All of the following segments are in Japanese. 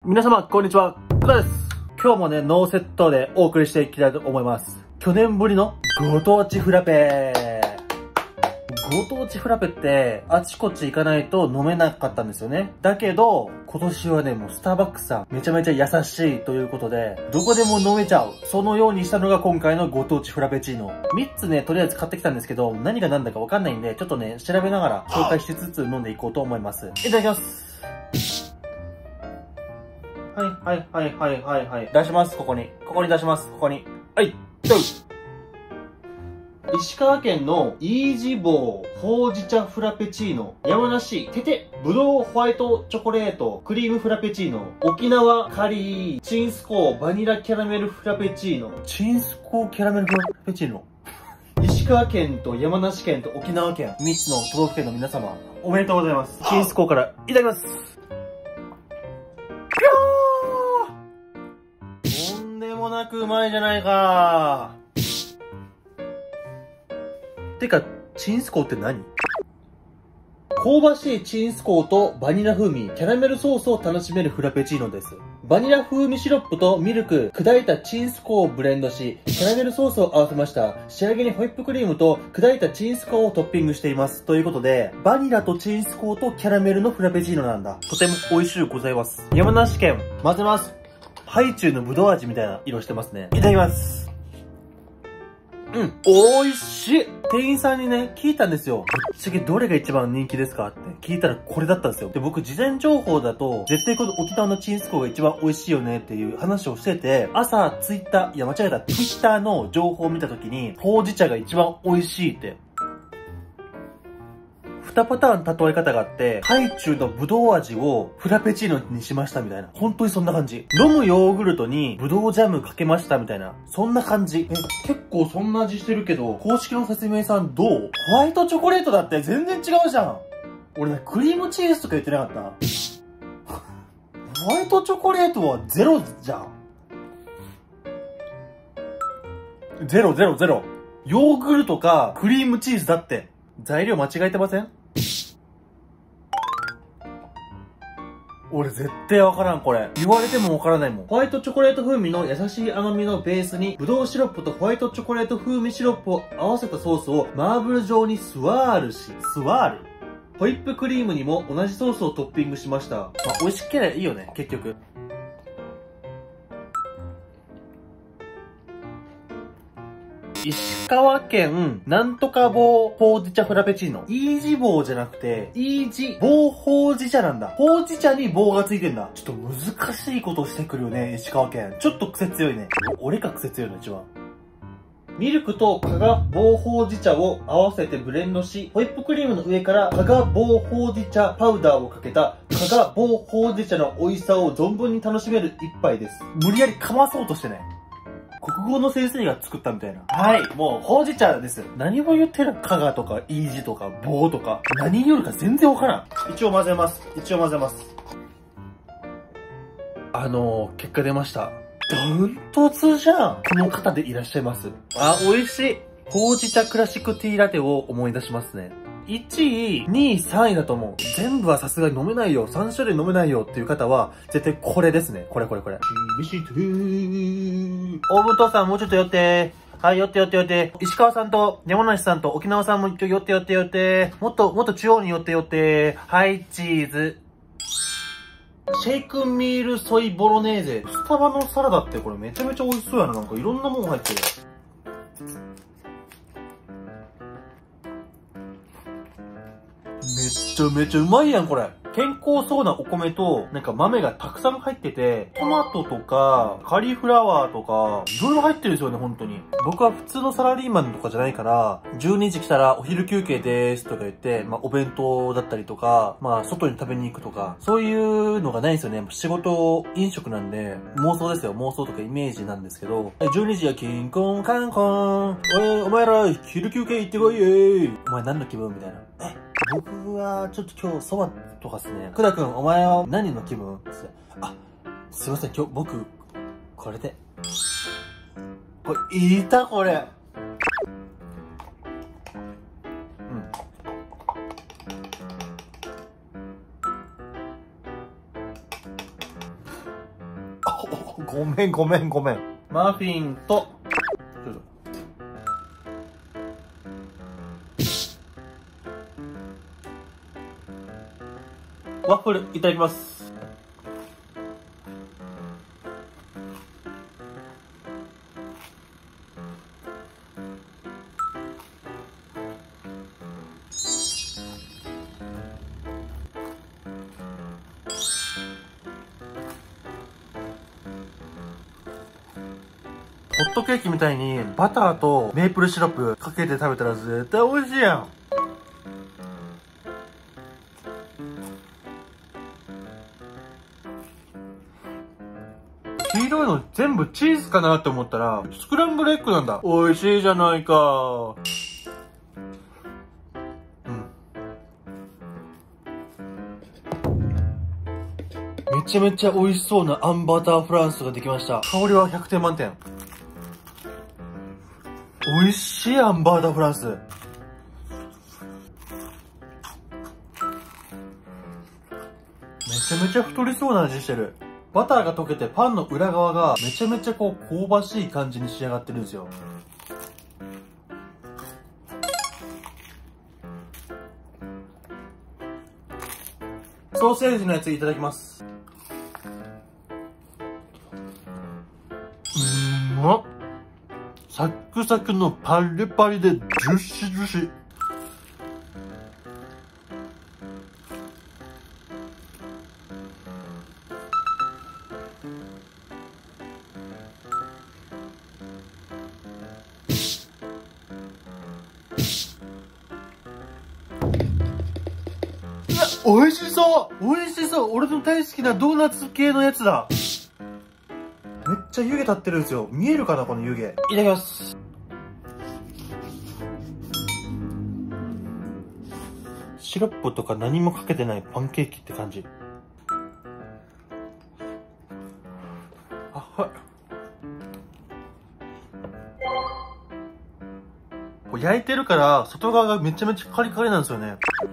皆様、こんにちは。くらです。今日もね、ノーセットでお送りしていきたいと思います。去年ぶりのご当地フラペ。ご当地フラペって、あちこち行かないと飲めなかったんですよね。だけど、今年はね、もうスターバックスさん、めちゃめちゃ優しいということで、どこでも飲めちゃう。そのようにしたのが今回のご当地フラペチーノ。3つね、とりあえず買ってきたんですけど、何が何だかわかんないんで、ちょっとね、調べながら紹介しつつ飲んでいこうと思います。いただきます。はい。出します、ここに。ここに出します、ここに。はい、どう石川県のイージボーほうじ茶フラペチーノ、山梨テテぶどうホワイトチョコレートクリームフラペチーノ、沖縄カリーチンスコーバニラキャラメルフラペチーノ、チンスコーキャラメルフラペチーノ。石川県と山梨県と沖縄県3つの都道府県の皆様、おめでとうございます。チンスコーからいただきます。とんでもなくうまいじゃないか。てか、チンスコーって何？香ばしいチンスコーとバニラ風味、キャラメルソースを楽しめるフラペチーノです。バニラ風味シロップとミルク、砕いたチンスコーをブレンドし、キャラメルソースを合わせました。仕上げにホイップクリームと砕いたチンスコーをトッピングしています。ということで、バニラとチンスコーとキャラメルのフラペチーノなんだ。とても美味しゅうございます。山梨県、混ぜます。ハイチュウのぶどう味みたいな色してますね。いただきます。美味しい。店員さんにね、聞いたんですよ。ぶっちゃけどれが一番人気ですかって聞いたらこれだったんですよ。で、僕事前情報だと、絶対この沖縄のチンスコーが一番美味しいよねっていう話をしてて、朝ツイッター、いや間違えた、ツイッターの情報を見た時に、ほうじ茶が一番美味しいって。2パターン例え方があって、ハイチュウのブドウ味をフラペチーノにしましたみたいな。本当にそんな感じ。飲むヨーグルトにブドウジャムかけましたみたいな。そんな感じ。結構そんな味してるけど、公式の説明さんどう？ホワイトチョコレートだって全然違うじゃん。俺ね、クリームチーズとか言ってなかったホワイトチョコレートはゼロじゃん。ゼロ。ヨーグルトかクリームチーズだって。材料間違えてません？俺絶対わからんこれ。言われてもわからないもん。ホワイトチョコレート風味の優しい甘みのベースに、ブドウシロップとホワイトチョコレート風味シロップを合わせたソースをマーブル状にスワール。ホイップクリームにも同じソースをトッピングしました。まあ、美味しければいいよね、結局。石川県、なんとか棒ほうじ茶フラペチーノ。イージ棒じゃなくて、イージ棒ほうじ茶なんだ。ほうじ茶に棒がついてんだ。ちょっと難しいことしてくるよね、石川県。ちょっと癖強いね。俺か癖強いの一番。ミルクと加賀棒ほうじ茶を合わせてブレンドし、ホイップクリームの上から加賀棒ほうじ茶パウダーをかけた加賀棒ほうじ茶の美味しさを存分に楽しめる一杯です。無理やりかまそうとしてね。国語の先生が作ったみたいな。はい、もう、ほうじ茶です。何を言ってるかがとか、イージとか、棒とか、何によるか全然わからん。一応混ぜます。結果出ました。ダントツじゃん。この方でいらっしゃいます。あ、美味しい。ほうじ茶クラシックティーラテを思い出しますね。1位、2位、3位だと思う。全部はさすがに飲めないよ。3種類飲めないよっていう方は、絶対これですね。これ。オーブントースターもうちょっと寄って。はい、寄って。石川さんと山梨さんと沖縄さんも寄って。もっと中央に寄って。はい、チーズ。シェイクミールソイボロネーゼ。スタバのサラダってこれめちゃめちゃ美味しそうやな。なんかいろんなもん入ってる。めちゃうまいやん、これ。健康そうなお米と、なんか豆がたくさん入ってて、トマトとか、カリフラワーとか、いろいろ入ってるんですよね、本当に。僕は普通のサラリーマンとかじゃないから、12時来たらお昼休憩ですとか言って、まあお弁当だったりとか、まあ外に食べに行くとか、そういうのがないんですよね。仕事、飲食なんで、妄想ですよ。妄想とかイメージなんですけど、12時やキンコンカンコン、お前ら昼休憩行ってこいよ。お前何の気分みたいな。僕はちょっと今日そばとかっすね。くだくん、お前は何の気分って。あ、すいません、今日僕、これで。これ、いたこれ。 ごめん。マフィンと、ワッフルいただきます。ホットケーキみたいにバターとメープルシロップかけて食べたら絶対美味しいやん。黄色いの全部チーズかなって思ったらスクランブルエッグなんだ。美味しいじゃないか。めちゃめちゃ美味しそうなあんバターフランスができました。香りは100点満点。美味しいあんバターフランス。めちゃめちゃ太りそうな味してる。バターが溶けてパンの裏側がめちゃめちゃこう香ばしい感じに仕上がってるんですよ。ソーセージのやついただきます。うまっ。サックサクのパリパリでジュシジュシ。美味しそう。美味しそう。俺の大好きなドーナツ系のやつだ。めっちゃ湯気立ってるんですよ。見えるかなこの湯気。いただきます。シロップとか何もかけてないパンケーキって感じ。あ、はい。こう焼いてるから外側がめちゃめちゃカリカリなんですよね。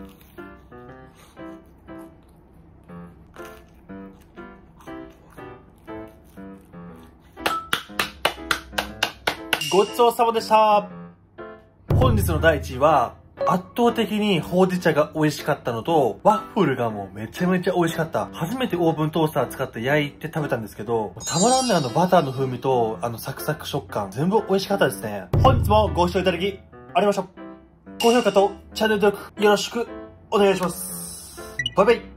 ごちそうさまでした。本日の第1位は圧倒的にほうじ茶が美味しかったのと、ワッフルがもうめちゃめちゃ美味しかった。初めてオーブントースター使って焼いて食べたんですけど、たまらんね、バターの風味とサクサク食感、全部美味しかったですね。本日もご視聴いただきありがとうございました。高評価とチャンネル登録よろしくお願いします。バイバイ。